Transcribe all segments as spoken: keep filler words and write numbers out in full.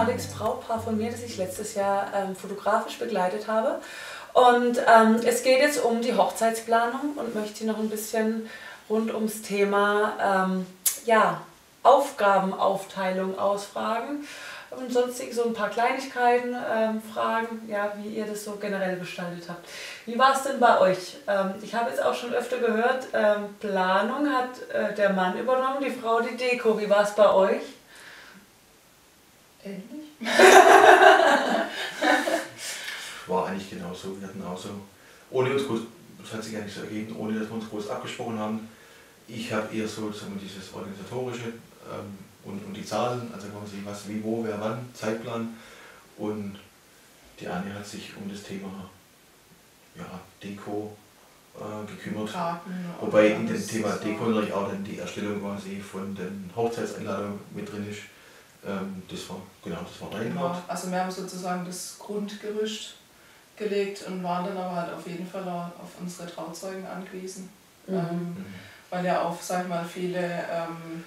ehemaliges Brautpaar von mir, das ich letztes Jahr ähm, fotografisch begleitet habe. Und ähm, es geht jetzt um die Hochzeitsplanung und möchte Sie noch ein bisschen rund ums Thema ähm, ja, Aufgabenaufteilung ausfragen und sonstig so ein paar Kleinigkeiten ähm, fragen, ja, wie ihr das so generell gestaltet habt. Wie war es denn bei euch? Ähm, ich habe jetzt auch schon öfter gehört, ähm, Planung hat äh, der Mann übernommen, die Frau die Deko. Wie war es bei euch? Ähnlich. War eigentlich genauso. Wir hatten auch so, ohne uns groß, das hat sich eigentlich so ergeben, ohne dass wir uns groß abgesprochen haben. Ich habe eher so sagen wir, dieses organisatorische ähm, und, und die Zahlen, also quasi was, wie, wo, wer, wann, Zeitplan. Und die Anne hat sich um das Thema ja, Deko äh, gekümmert. Karten, wobei in dem Thema Deko natürlich auch dann die Erstellung quasi von den Hochzeitseinladungen mit drin ist. Ähm, das war genau, das war dein Part. Ja, also wir haben sozusagen das Grundgerüst gelegt und waren dann aber halt auf jeden Fall auf unsere Trauzeugen angewiesen. Mhm. Ähm, mhm. Weil ja auch, sag ich mal, viele, ähm,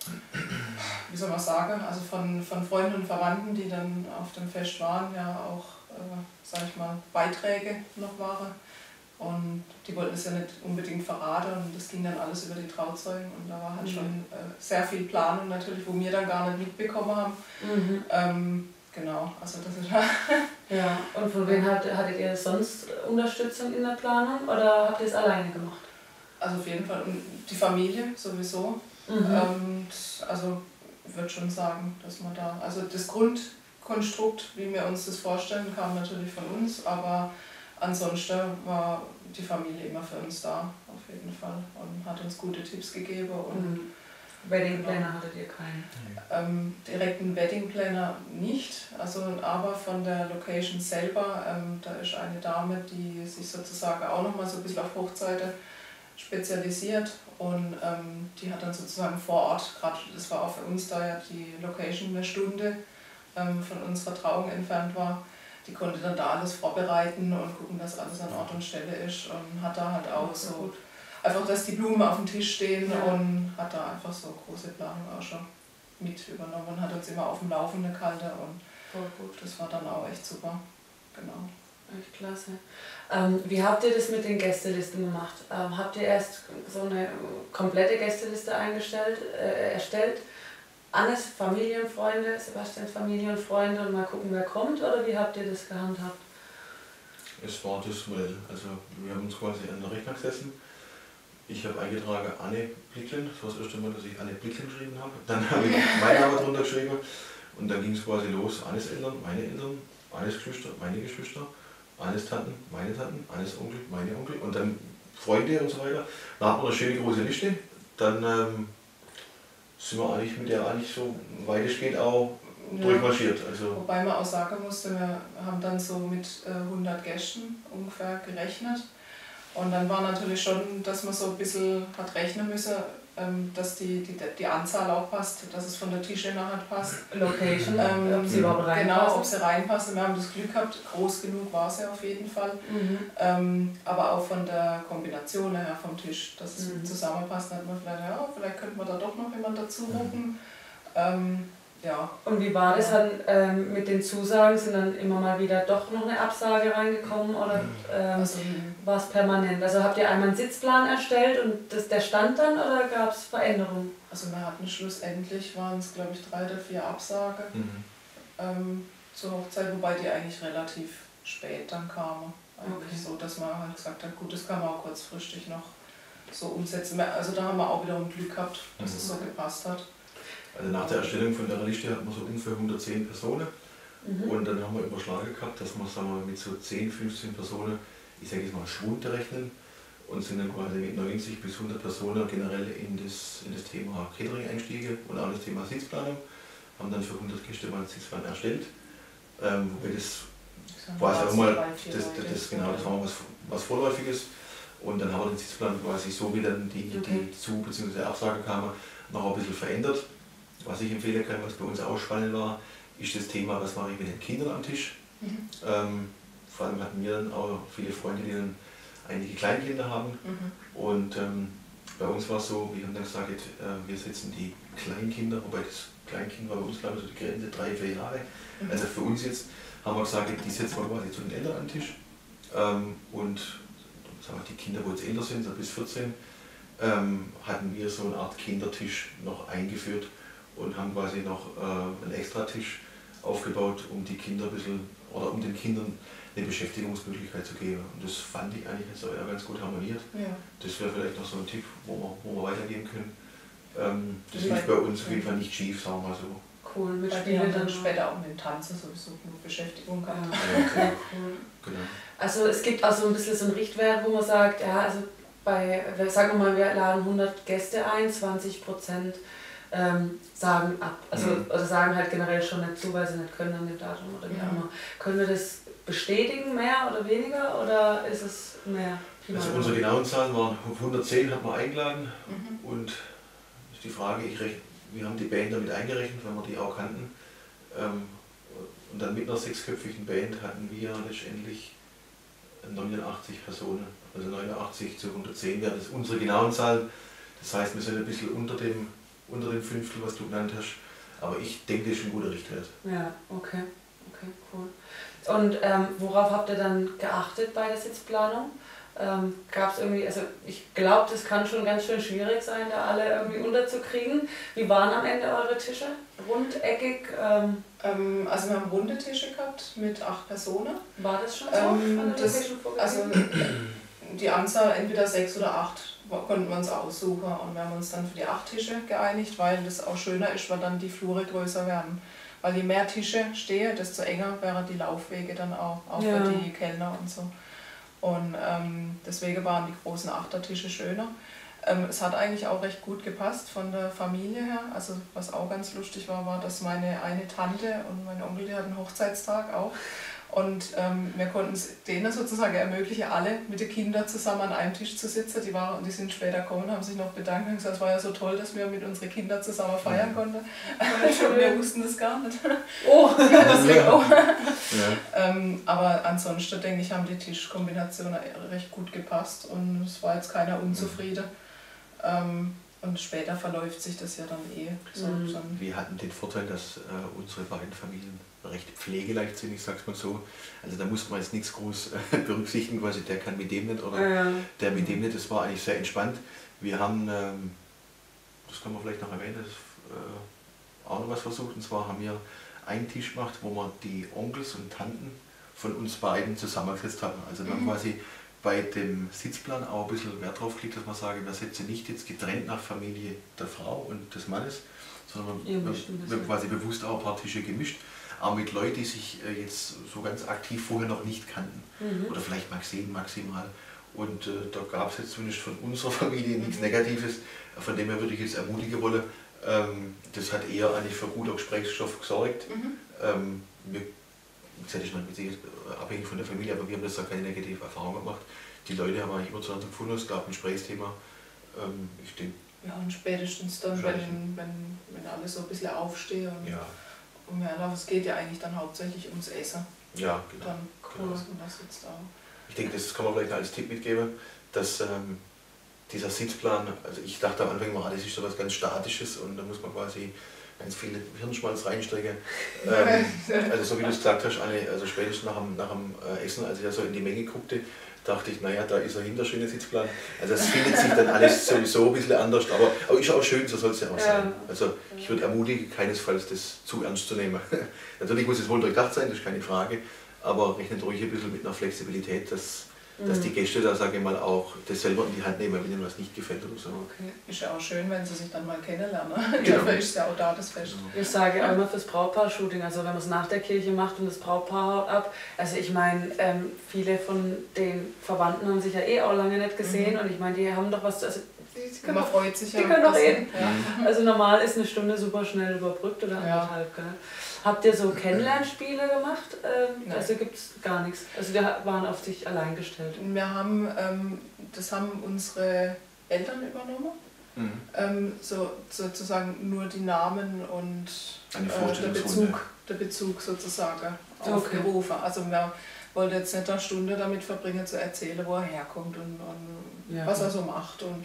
wie soll man sagen, also von, von Freunden und Verwandten, die dann auf dem Fest waren, ja auch, äh, sag ich mal, Beiträge noch waren. Und die wollten es ja nicht unbedingt verraten und das ging dann alles über die Trauzeugen und da war halt mhm. schon äh, sehr viel Planung natürlich, wo wir dann gar nicht mitbekommen haben. Mhm. Ähm, genau, also das ist ja, und von wem hattet, hattet ihr sonst Unterstützung in der Planung oder habt ihr es alleine gemacht? Also auf jeden Fall die Familie sowieso. Mhm. Ähm, also ich würde schon sagen, dass man da, also das Grundkonstrukt, wie wir uns das vorstellen, kam natürlich von uns, aber ansonsten war die Familie immer für uns da, auf jeden Fall, und hat uns gute Tipps gegeben. Und mhm. Wedding Planner hattet ihr keinen? Ähm, direkten Wedding Planner nicht, also, aber von der Location selber, ähm, da ist eine Dame, die sich sozusagen auch nochmal so ein bisschen auf Hochzeiten spezialisiert und ähm, die hat dann sozusagen vor Ort, gerade das war auch für uns, da ja die Location eine Stunde ähm, von unserer Trauung entfernt war, die konnte dann da alles vorbereiten und gucken, dass alles an Ort und Stelle ist und hat da halt auch so gut. Einfach, dass die Blumen auf dem Tisch stehen ja. Und hat da einfach so große Planung auch schon mit übernommen und hat uns immer auf dem Laufenden gehalten und voll gut. Das war dann auch echt super, genau. Echt klasse. Ähm, wie habt ihr das mit den Gästelisten gemacht? Ähm, habt ihr erst so eine komplette Gästeliste eingestellt, äh, erstellt? Annes Familienfreunde, Sebastians Familienfreunde und mal gucken, wer kommt? Oder wie habt ihr das gehandhabt? Es war das Modell. Also wir haben uns quasi an der Rechner gesessen. Ich habe eingetragen Anne Blicklin, das war das erste Mal, dass ich Anne Blicklin geschrieben habe. Dann habe ich meinen Namen drunter geschrieben und dann ging es quasi los. Annes Eltern, meine Eltern, Annes Geschwister, meine Geschwister, Annes Tanten, meine Tanten, Annes Onkel, meine Onkel und dann Freunde und so weiter. Da hat man eine schöne große Liste. Dann ähm, sind wir eigentlich mit der eigentlich so weitestgehend auch ja. durchmarschiert. Also wobei man auch sagen musste, wir haben dann so mit äh, hundert Gästen ungefähr gerechnet. Und dann war natürlich schon, dass man so ein bisschen hat rechnen müssen, ähm, dass die, die, die Anzahl auch passt, dass es von der Tischinnerheit passt. Location, ähm, ob sie überhaupt reinpassen. Genau, ob sie reinpassen. Wir haben das Glück gehabt, groß genug war sie auf jeden Fall. Mhm. Ähm, aber auch von der Kombination her vom Tisch, dass es mhm. zusammenpasst. Dann hat man vielleicht, ja, vielleicht könnte man da doch noch jemand dazu rufen. Mhm. Ähm, Ja. Und wie war das dann ähm, mit den Zusagen? Sind dann immer mal wieder doch noch eine Absage reingekommen oder ähm, also, war es permanent? Also habt ihr einmal einen Sitzplan erstellt und das, der stand dann oder gab es Veränderungen? Also wir hatten schlussendlich, waren es glaube ich drei oder vier Absagen mhm. ähm, zur Hochzeit, wobei die eigentlich relativ spät dann kamen. Eigentlich okay. So, dass man halt gesagt hat, gut, das kann man auch kurzfristig noch so umsetzen. Also da haben wir auch wiederum Glück gehabt, dass mhm. es so gepasst hat. Also nach der Erstellung von der Liste hatten wir so ungefähr hundertzehn Personen mhm. und dann haben wir überschlagen gehabt, dass wir, sagen wir mit so zehn, fünfzehn Personen, ich sage jetzt mal Schwund rechnen und sind dann quasi mit neunzig bis hundert Personen generell in das, in das Thema Catering eingestiegen und auch das Thema Sitzplanung, haben dann für hundert Gäste mal einen Sitzplan erstellt, ähm, wobei das quasi auch mal, das, das, das, genau, das war was, was Vorläufiges und dann haben wir den Sitzplan quasi so wie dann die, okay. die Zu- bzw. Absage kamen, noch ein bisschen verändert. Was ich empfehlen kann, was bei uns auch spannend war, ist das Thema, was mache ich mit den Kindern am Tisch. Mhm. Ähm, vor allem hatten wir dann auch viele Freunde, die dann einige Kleinkinder haben. Mhm. Und ähm, bei uns war es so, wir haben dann gesagt, äh, wir setzen die Kleinkinder, wobei das Kleinkind war bei uns, glaube ich, so die Grenze drei, vier Jahre. Also für uns jetzt haben wir gesagt, die setzen wir quasi zu den Eltern an den Tisch. Ähm, und sagen wir, die Kinder, wo jetzt älter sind, so bis vierzehn, ähm, hatten wir so eine Art Kindertisch noch eingeführt und haben quasi noch äh, einen Extratisch aufgebaut, um die Kinder ein bisschen, oder um den Kindern eine Beschäftigungsmöglichkeit zu geben. Und das fand ich eigentlich jetzt auch ganz gut harmoniert. Ja. Das wäre vielleicht noch so ein Tipp, wo wir, wo wir weitergehen können. Ähm, das lief bei uns auf jeden Fall nicht schief, sagen wir mal so. Cool, mit Spielen dann später auch mit dem Tanzen sowieso genug Beschäftigung gehabt. Ja, ja, cool. Genau. Also es gibt auch so ein bisschen so einen Richtwert, wo man sagt, ja, also bei, sagen wir mal, wir laden hundert Gäste ein, zwanzig Prozent ähm, sagen ab. Also mhm. oder sagen halt generell schon nicht zu, weil sie nicht können an dem Datum oder wie auch immer. Können wir das bestätigen, mehr oder weniger, oder ist es mehr? Also unsere genauen Zahlen waren hundertzehn, hat man eingeladen mhm. und ist die Frage, ich rechne, wir haben die Band damit eingerechnet, wenn wir die auch kannten. Ähm, und dann mit einer sechsköpfigen Band hatten wir letztendlich neunundachtzig Personen. Also neunundachtzig zu hundertzehn wäre das unsere genauen Zahlen. Das heißt, wir sind ein bisschen unter dem, unter dem Fünftel, was du genannt hast. Aber ich denke, das ist ein guter Richtwert. Ja, okay. Okay, cool. Und ähm, worauf habt ihr dann geachtet bei der Sitzplanung? Ähm, Gab es irgendwie, also ich glaube, das kann schon ganz schön schwierig sein, da alle irgendwie unterzukriegen. Wie waren am Ende eure Tische? Rundeckig? Ähm ähm, also wir haben runde Tische gehabt mit acht Personen. War das schon so? Ähm, das, also die Anzahl entweder sechs oder acht konnten wir uns aussuchen und wir haben uns dann für die acht Tische geeinigt, weil das auch schöner ist, weil dann die Flure größer werden. Weil je mehr Tische stehen, desto enger wären die Laufwege dann auch, auch ja. für die Kellner und so. Und ähm, deswegen waren die großen Achtertische schöner. Ähm, es hat eigentlich auch recht gut gepasst von der Familie her. Also was auch ganz lustig war, war, dass meine eine Tante und mein Onkel, die hatten Hochzeitstag auch. Und ähm, wir konnten es denen sozusagen ermöglichen, alle mit den Kindern zusammen an einem Tisch zu sitzen. Die, waren, die sind später gekommen, haben sich noch bedankt und gesagt, es war ja so toll, dass wir mit unseren Kindern zusammen feiern konnten. Ja, wir wussten das gar nicht. Oh! ja. oh. Ja. ähm, aber ansonsten, denke ich, haben die Tischkombinationen recht gut gepasst und es war jetzt keiner unzufrieden. Ähm, und später verläuft sich das ja dann eh. So, mhm. so wir hatten den Vorteil, dass äh, unsere beiden Familien recht pflegeleicht sind, ich sag's mal so. Also da muss man jetzt nichts groß äh, berücksichtigen, quasi der kann mit dem nicht oder ja. der mit dem nicht. Das war eigentlich sehr entspannt. Wir haben, ähm, das kann man vielleicht noch erwähnen, das, äh, auch noch was versucht. Und zwar haben wir einen Tisch gemacht, wo wir die Onkels und Tanten von uns beiden zusammengesetzt haben. Also wir haben mhm. quasi bei dem Sitzplan auch ein bisschen Wert drauf gelegt, dass man sagen, wir setzen nicht jetzt getrennt nach Familie der Frau und des Mannes, sondern wir, wir, wir haben quasi bewusst auch ein paar Tische gemischt. Auch mit Leuten, die sich jetzt so ganz aktiv vorher noch nicht kannten. Mhm. Oder vielleicht mal gesehen, maximal. Und äh, da gab es jetzt zumindest von unserer Familie nichts Negatives, von dem her würde ich jetzt ermutigen wollen. Ähm, das hat eher eigentlich für guter Gesprächsstoff gesorgt. Mhm. Ähm, wir, ich sage, ich meine, abhängig von der Familie, aber wir haben das da keine negative Erfahrung gemacht. Die Leute haben eigentlich immer zueinander gefunden, es gab ein Gesprächsthema. Ähm, ich denke, ja, und spätestens dann, wenn, wenn, wenn alle so ein bisschen aufstehen. Und ja. Und ja, es geht ja eigentlich dann hauptsächlich ums Essen. Ja, genau. Dann cool, genau. Und das jetzt auch. Ich denke, das kann man vielleicht als Tipp mitgeben, dass ähm, dieser Sitzplan, also ich dachte am Anfang immer, das ist so was ganz Statisches und da muss man quasi ganz viel Hirnschmalz reinstecken. ähm, also so wie du es gesagt hast, Anne, also spätestens nach dem, nach dem Essen, als ich da so in die Menge guckte, dachte ich, naja, da ist ein hinterschöner Sitzplan. Also es findet sich dann alles sowieso ein bisschen anders, aber, aber ist auch schön, so soll es ja auch sein. Also ich würde ermutigen, keinesfalls das zu ernst zu nehmen. Natürlich muss es wohl durchdacht sein, das ist keine Frage, aber rechnet ruhig ein bisschen mit einer Flexibilität, dass, mhm. dass die Gäste da, sage ich mal, auch das selber in die Hand nehmen, wenn ihnen was nicht gefällt oder so. Okay. Ist ja auch schön, wenn sie sich dann mal kennenlernen. Genau. Dafür ist ja auch da das Fest. Ich sage auch immer fürs Brautpaar-Shooting, also wenn man es nach der Kirche macht und das Brautpaar haut ab, also ich meine, ähm, viele von den Verwandten haben sich ja eh auch lange nicht gesehen mhm. und ich meine, die haben doch was zu, also die können man doch, freut sich die ja. können doch reden. Ja. Also normal ist eine Stunde super schnell überbrückt oder ja. anderthalb. Gell? Habt ihr so Kennenlernspiele gemacht? Ähm, also gibt es gar nichts. Also wir waren auf sich allein gestellt. Wir haben, ähm, das haben unsere Eltern übernommen. Mhm. Ähm, so, sozusagen nur die Namen und äh, der, Bezug, der Bezug sozusagen aufgerufen. Okay. Also wir wollten jetzt nicht eine Stunde damit verbringen zu erzählen, wo er herkommt und, und ja. was er so macht. Und,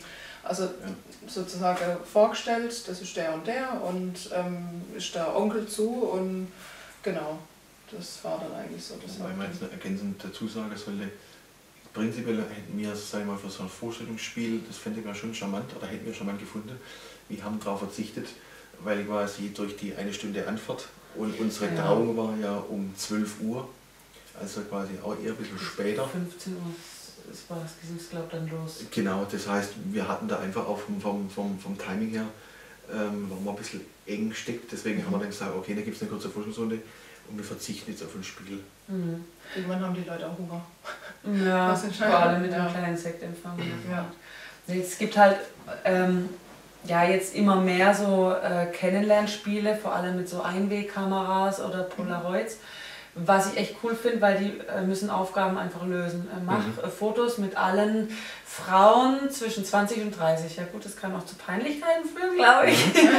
Also ja. sozusagen vorgestellt, das ist der und der und ähm, ist der Onkel zu und genau, das war dann eigentlich so. Das Weil man jetzt ergänzend dazu sagen sollte, prinzipiell hätten wir, sagen wir mal, für so ein Vorstellungsspiel, das fände ich schon charmant, oder hätten wir charmant gefunden. Wir haben darauf verzichtet, weil quasi durch die eine Stunde Anfahrt und unsere ja. Trauung war ja um zwölf Uhr, also quasi auch eher ein bisschen später. fünfzehn Uhr ist war es, glaube ich, dann los. Genau, das heißt, wir hatten da einfach auch vom, vom, vom, vom Timing her, ähm, waren wir ein bisschen eng gesteckt, deswegen mhm. haben wir dann gesagt, okay, da gibt es eine kurze Forschungsrunde und wir verzichten jetzt auf ein Spiel. Mhm. Irgendwann haben die Leute auch Hunger. Ja, vor allem mit einem kleinen Sektempfang. Ja. Es gibt halt ähm, ja, jetzt immer mehr so äh, Kennenlernspiele, vor allem mit so Einwegkameras oder Polaroids. Was ich echt cool finde, weil die äh, müssen Aufgaben einfach lösen. Äh, mach mhm. äh, Fotos mit allen Frauen zwischen zwanzig und dreißig. Ja gut, das kann auch zu Peinlichkeiten führen, glaube ich. Mhm.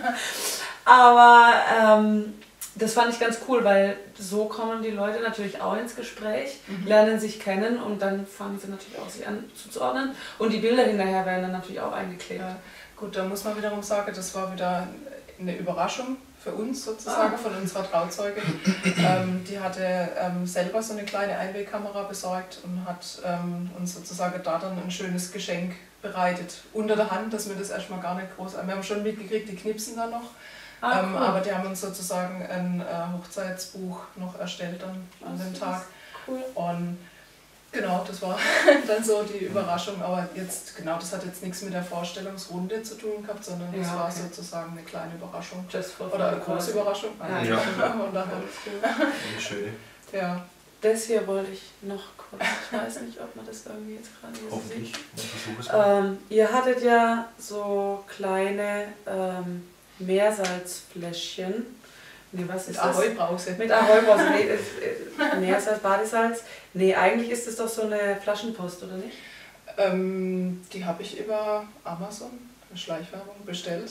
Aber ähm, das fand ich ganz cool, weil so kommen die Leute natürlich auch ins Gespräch, mhm. lernen sich kennen und dann fangen sie natürlich auch sich an zuzuordnen. Und die Bilder hinterher werden dann natürlich auch eingeklebt. Ja. Gut, da muss man wiederum sagen, das war wieder eine Überraschung für uns sozusagen, ah. von unserer Trauzeugin. ähm, die hatte ähm, selber so eine kleine Einwegkamera besorgt und hat ähm, uns sozusagen da dann ein schönes Geschenk bereitet. Unter der Hand, dass wir das erstmal gar nicht groß... Wir haben schon mitgekriegt, die knipsen dann noch. Ah, ähm, cool. Aber die haben uns sozusagen ein äh, Hochzeitsbuch noch erstellt dann an dem Tag. Cool. Und genau, das war dann so die Überraschung, aber jetzt, genau, das hat jetzt nichts mit der Vorstellungsrunde zu tun gehabt, sondern das ja, okay. war sozusagen eine kleine Überraschung. Oder eine große Überraschung. Ja, ja. Und daher eine schöne. Ja. Das hier wollte ich noch kurz, ich weiß nicht, ob man das irgendwie jetzt gerade hier Hoffentlich. sieht. Ähm, ihr hattet ja so kleine ähm, Meersalzfläschchen. Nee, was ist Mit Ahoi-Brause. Mit Ahoi-Brause. Nee, äh, Meersalz, Badesalz. Nee, eigentlich ist das doch so eine Flaschenpost, oder nicht? Ähm, die habe ich über Amazon, eine Schleichwerbung, bestellt.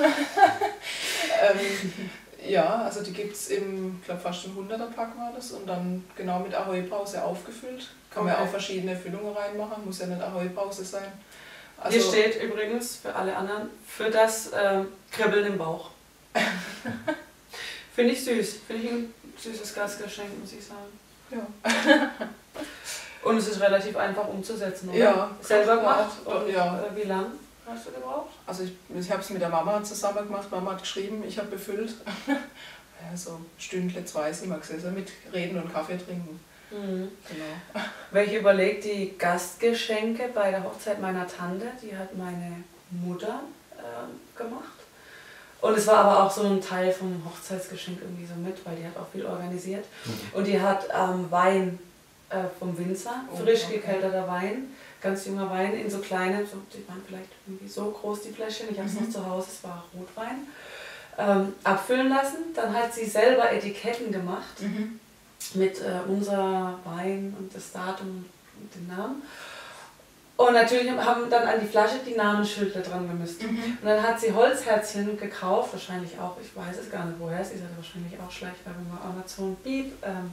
ähm, ja, also die gibt es im, ich glaube fast im hunderter-Pack war das und dann genau mit Ahoi-Brause aufgefüllt. Kann okay. man auch verschiedene Füllungen reinmachen, muss ja nicht Ahoi-Brause sein. Also hier steht übrigens für alle anderen, für das ähm, Kribbeln im Bauch. Finde ich süß. Finde ich ein süßes Gastgeschenk, muss ich sagen. Ja. Und es ist relativ einfach umzusetzen, oder? Ja. Selber gemacht? Und, ja. Wie lange hast du gebraucht? Also ich, ich habe es mit der Mama zusammen gemacht. Mama hat geschrieben, ich habe befüllt. Ja, so ein Stündle, zwei sind wir gesessen mit Reden und Kaffee trinken. Mhm. Genau. Weil ich überlege, die Gastgeschenke bei der Hochzeit meiner Tante, die hat meine Mutter äh, gemacht. Und es war aber auch so ein Teil vom Hochzeitsgeschenk irgendwie so mit, weil die hat auch viel organisiert. Mhm. Und die hat ähm, Wein äh, vom Winzer, oh, frisch okay. gekelterter Wein, ganz junger Wein in so kleinen, so, die waren vielleicht irgendwie so groß, die Fläschchen, ich habe es mhm. noch zu Hause, es war Rotwein, ähm, abfüllen lassen. Dann hat sie selber Etiketten gemacht mhm. mit äh, unser Wein und das Datum und den Namen. Und natürlich haben dann an die Flasche die Namensschilder dran gemisst. Mhm. Und dann hat sie Holzherzchen gekauft, wahrscheinlich auch, ich weiß es gar nicht woher, sie hatte wahrscheinlich auch Schleichwerbung bei Amazon, Beep. Ähm.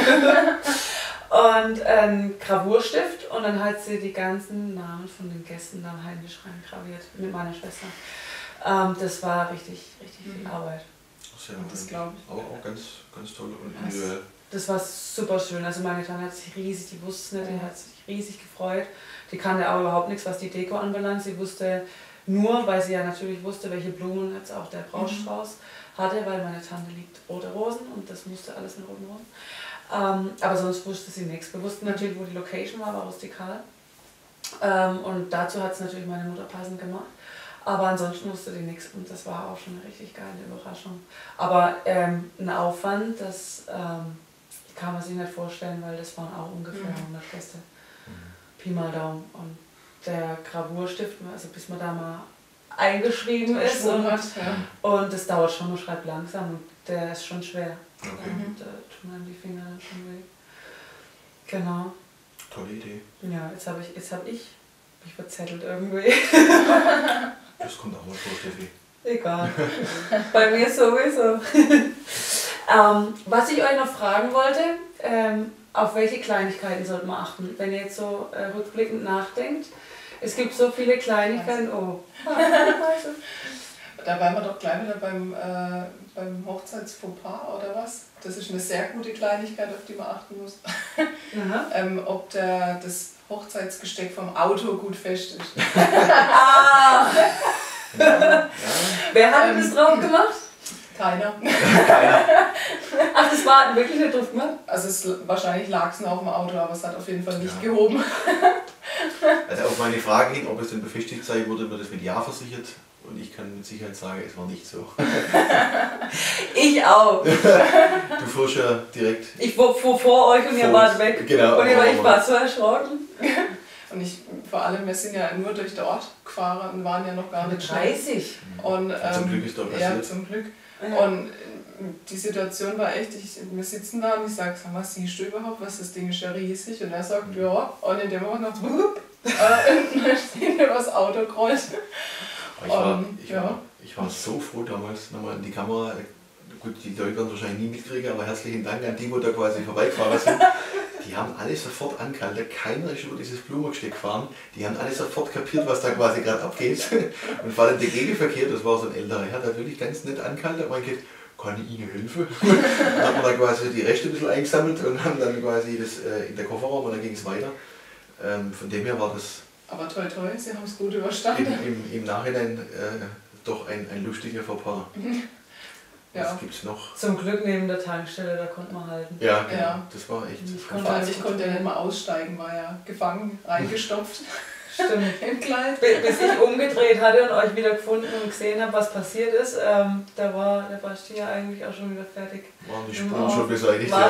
Und ein Gravurstift und dann hat sie die ganzen Namen von den Gästen dann heimlich reingraviert mit meiner Schwester. Ähm, das war richtig, richtig mhm. viel Arbeit. Sehr das glaube ich. Aber auch ganz, ganz toll und individuell. Das war super schön. Also meine Tante hat sich riesig, die wusste es nicht, die hat sich riesig gefreut. Die kannte aber überhaupt nichts, was die Deko anbelangt. Sie wusste nur, weil sie ja natürlich wusste, welche Blumen jetzt auch der Brautstrauß mhm. hatte, weil meine Tante liebt rote Rosen und das musste alles mit roten Rosen. Ähm, aber sonst wusste sie nichts. Wir wussten natürlich, wo die Location war, war rustikal. Ähm, und dazu hat es natürlich meine Mutter passend gemacht. Aber ansonsten wusste die nichts und das war auch schon eine richtig geile Überraschung. Aber ähm, ein Aufwand, das ähm, kann man sich nicht vorstellen, weil das waren auch ungefähr mhm. hundert Gäste. Mhm. Pi mal Daumen. Und der Gravurstift, also bis man da mal eingeschrieben ist und, hat, ja. und das dauert schon, man schreibt langsam und der ist schon schwer. Okay. Und da äh, tun einem die Finger dann schon weh. Genau. Tolle Idee. Ja, jetzt habe ich, jetzt hab ich mich verzettelt irgendwie. Das kommt auch mal vor, Steffi. Egal. Bei mir sowieso. ähm, was ich euch noch fragen wollte, ähm, auf welche Kleinigkeiten sollte man achten? Wenn ihr jetzt so äh, rückblickend nachdenkt, Es gibt so viele Kleinigkeiten. Oh. Da waren wir doch gleich wieder beim, äh, beim Hochzeitsfauxpas oder was? Das ist eine sehr gute Kleinigkeit, auf die man achten muss. ähm, ob der, das Hochzeitsgesteck vom Auto gut fest ist. Ah. Ja. Wer hat Ähm, das drauf gemacht? Keiner. Keiner. Ach, das war wirklich nicht drauf gemacht? Also es, wahrscheinlich lag es noch auf dem Auto, aber es hat auf jeden Fall nicht Ja. gehoben. Also auf meine Frage hin, ob es denn befestigt sei, wurde mir das mit Ja versichert. Und ich kann mit Sicherheit sagen, es war nicht so. Ich auch. Du fuhrst ja direkt. Ich fuhr, fuhr vor euch und ihr Vor wart uns. weg. Genau. Und ihr war, ich war so erschrocken. Und ich, vor allem, wir sind ja nur durch den Ort gefahren und waren ja noch gar nicht schnell. dreißig. Und, ähm, Zum Glück ist da Ja, passiert. zum Glück. Ja. Und die Situation war echt, ich, wir sitzen da und ich sage, sag mal, siehst du überhaupt was? Das Ding ist ja riesig. Und er sagt, Mhm. ja. Und in dem Moment noch, wupp, äh, und dann stehen wir das Auto kreuzt. Ich war, Um, ich, ja. war, ich war so froh damals, nochmal in die Kamera. Gut, die Leute werden es wahrscheinlich nie mitkriegen, aber herzlichen Dank an die, die da quasi vorbeigefahren sind. Die haben alle sofort angehalten. Keiner ist über dieses Blumengesteck gefahren. Die haben alle sofort kapiert, was da quasi gerade abgeht. Und vor allem der Gegenverkehr, das war so ein älterer Herr, der hat wirklich ganz nett angehalten. Und man geht, kann ich Ihnen helfen? Dann haben wir da quasi die Reste ein bisschen eingesammelt und haben dann quasi das äh, in der Kofferraum und dann ging es weiter. Ähm, von dem her war das Aber toi toi, sie haben es gut im, überstanden. im, im Nachhinein äh, doch ein, ein lustiger Fauxpas. Ja. Was gibt's noch? Zum Glück neben der Tankstelle, da konnte man halten. Ja, genau. Ja. Das war echt. Ich Vor konnte allem, also ich konnte ja nicht mal aussteigen, war ja gefangen, reingestopft Stimmt. im Kleid. Bis bis ich umgedreht hatte und euch wieder gefunden und gesehen habe, was passiert ist, ähm, da war der Basti ja eigentlich auch schon wieder fertig. Waren die Spuren schon beseitigt. War ja.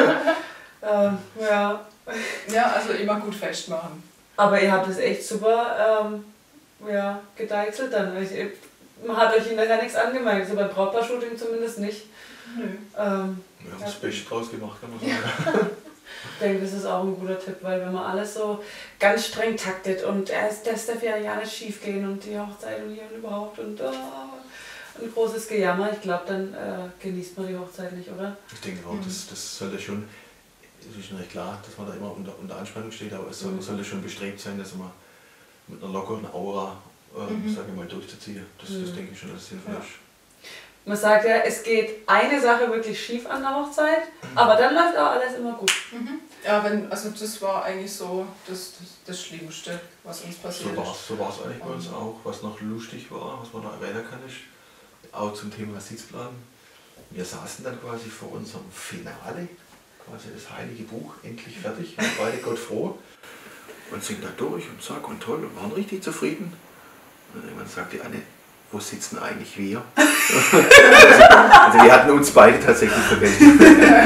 schon. ähm, ja. Ja, also immer gut festmachen. Aber ihr habt es echt super ähm, ja, gedeichselt dann. Ich, man hat euch hinterher nichts angemerkt, so beim Brautpaar-Shooting zumindest nicht. Nö. Ähm, Wir haben das Beste draus gemacht, kann man sagen. ich denke, das ist auch ein guter Tipp, weil wenn man alles so ganz streng taktet und erst das darf ja ja nicht schief gehen und die Hochzeit und hier und überhaupt und oh, ein großes Gejammer, ich glaube, dann äh, genießt man die Hochzeit nicht, oder? Ich denke auch, das, das sollte schon, es ist nicht klar, dass man da immer unter, unter Anspannung steht, aber es soll, Mhm. sollte schon bestrebt sein, dass man mit einer lockeren Aura, äh, Mhm. sage ich mal, durchzuziehen. Das, das Mhm. denke ich schon, dass sinnvoll Ja. ist. Man sagt ja, es geht eine Sache wirklich schief an der Hochzeit, aber dann läuft auch alles immer gut. Mhm. Ja, wenn, also das war eigentlich so das, das, das Schlimmste, was uns passiert So war ist. es so war's eigentlich bei uns auch. Was noch lustig war, was man noch erwähnen kann, ist auch zum Thema Sitzplan. Wir saßen dann quasi vor unserem Finale, quasi das Heilige Buch, endlich fertig, waren beide Gott froh und sind da durch und zack und toll und waren richtig zufrieden. Und irgendwann sagte Anne, wo sitzen eigentlich wir? also, also wir hatten uns beide tatsächlich vergessen.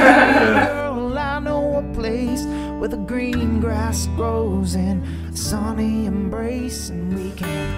Girl, I know a place where the green grass grows in a sunny embrace, and we can